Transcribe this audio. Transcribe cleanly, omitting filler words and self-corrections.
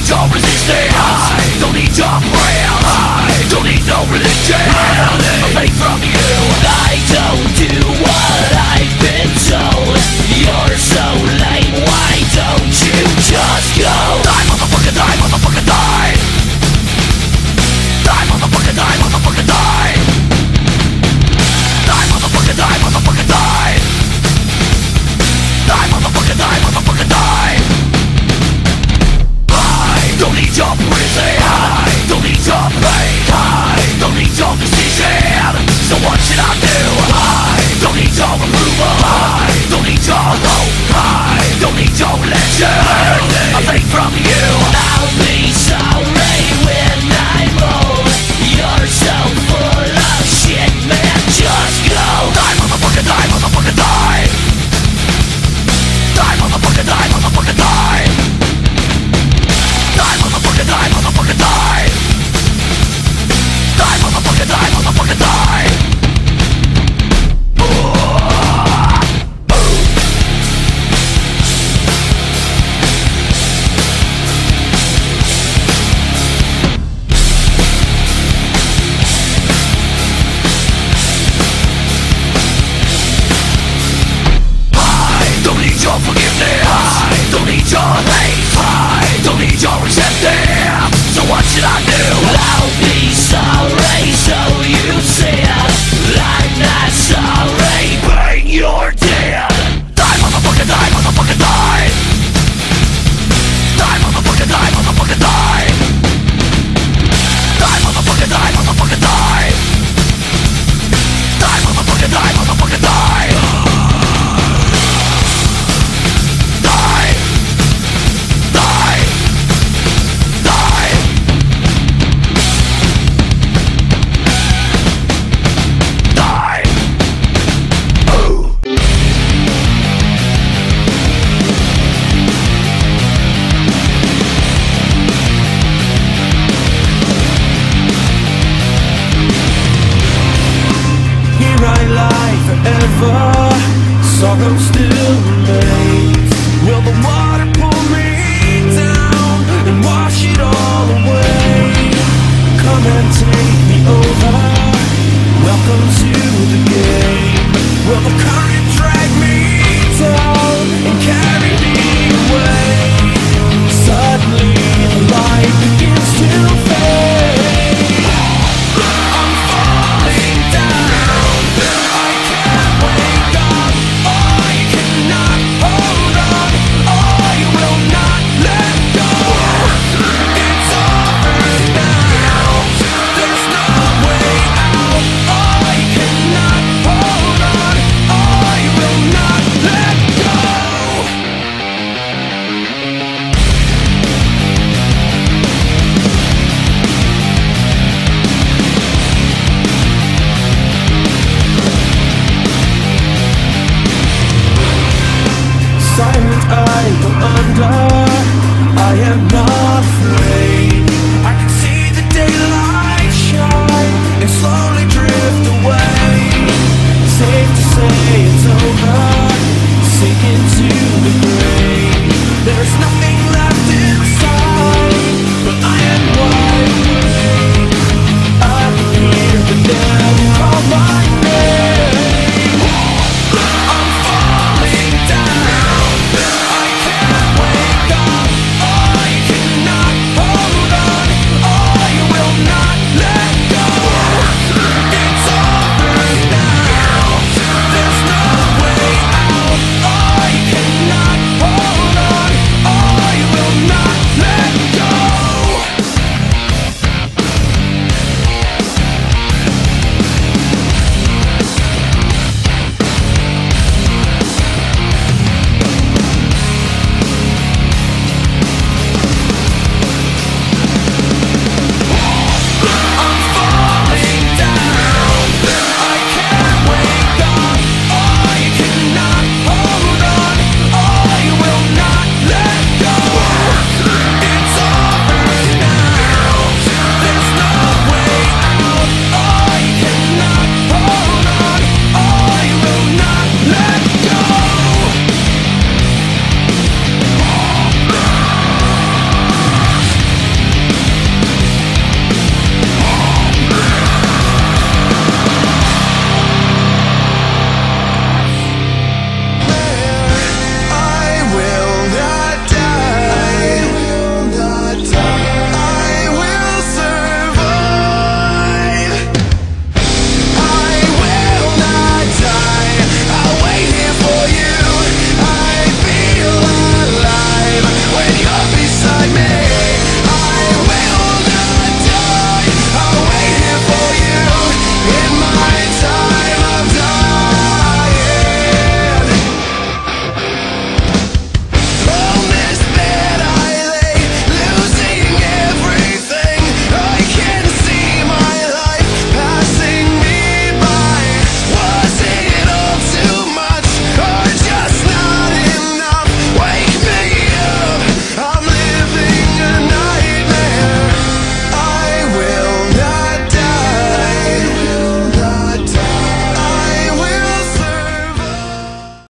your resistance, I don't need your prayers, I don't need no religion, a faith from you. I don't do what I've been told. You're so lame, why don't you just go? Die, motherfucker, die, motherfucker, die. Die, motherfucker, die, motherfucker, die. Die, motherfucker, die, motherfucker, die. Die, motherfucker, die, motherfucker, die. I don't need your prison, I don't need your pain, I don't need your decision. So what should I do? I don't need your approval, I don't need your hope, I don't need your religion, a faith from you. I'll be sorry when I'm old. You're so full of shit, man, just go. Die, motherfucker, die, motherfucker, die. Die, motherfucker, die, motherfucker, die. Die, motherfucker, die, motherfucker, die. Die, motherfucker, die, motherfucker, die. I don't need your forgiveness, I don't need your hate, I don't need your resentment. So what should I do?